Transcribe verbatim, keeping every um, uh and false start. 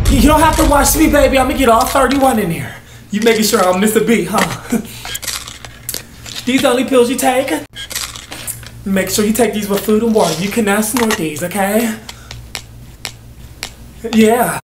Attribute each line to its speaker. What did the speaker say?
Speaker 1: You don't have to watch me, baby. I'm gonna get all thirty-one in here. You making sure I'm Mister B, huh? These only pills you take? Make sure you take these with food and water. You cannot snort these, okay? Yeah.